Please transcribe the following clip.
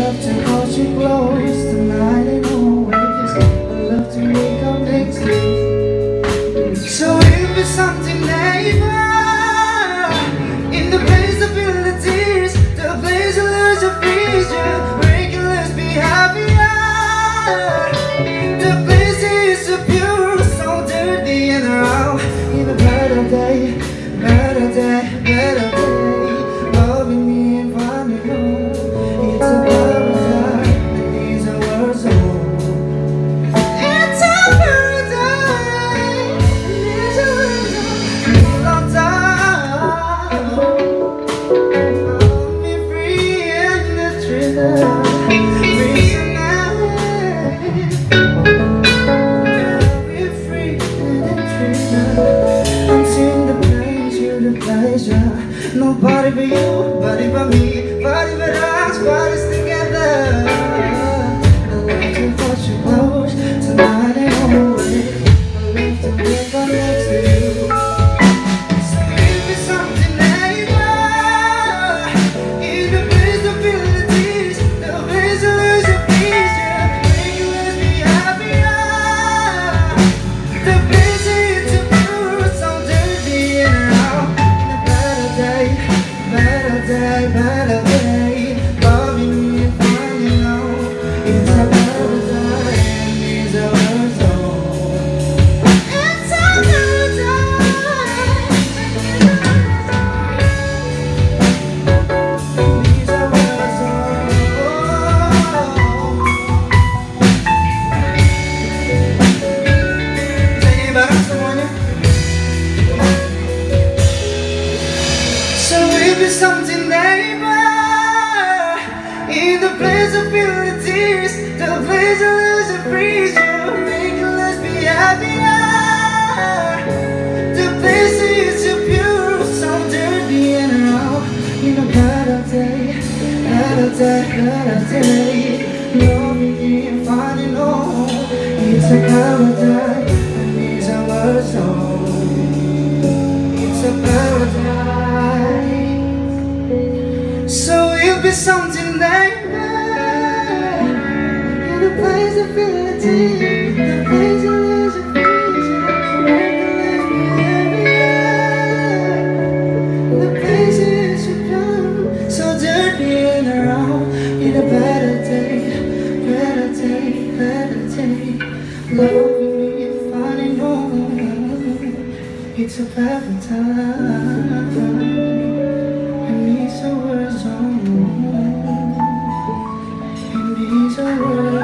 love to hold you close tonight and always. I love to wake up next to you. So if it's something neighbor, in the place of feel the tears, the place of lose your vision, where can let's be happier. The place is so pure, so dirty and raw. In a better day, better day, better day, loving me and finding home. It's a paradise, and these are words of hope. It's a paradise, and these are words of hope. Long time, love me free in the thriller. Nobody but you, body but me, body but us, bodies together. I love to hold you close tonight and always. I love to wake up next to you. So if it's something neighbor, in the place to feel the tears, the place to lose your vision, make you let's be happier. The place is too pure, so dirty and raw. Better day, better day, loving me and finding out. It's a better day, and these are words of hope. It's a better day, and these are words of hope. Say about someone. So if it's something neighbor, in the place of feel the tears, the place of lose and freeze you, make let's be happier. The place is so pure, so dirty and raw. In a better day, better day, better day, loving me and finding home. It's a paradise, and these are words of hope. It's a paradise. So it'll be something neighbor, in the place of feel the tears, the place of lose your vision, where can let's be happier. The place is so pure, so dirty and raw. In a better day, better day, better day, loving me and finding home. It's a paradise, and these are words on, and these are words.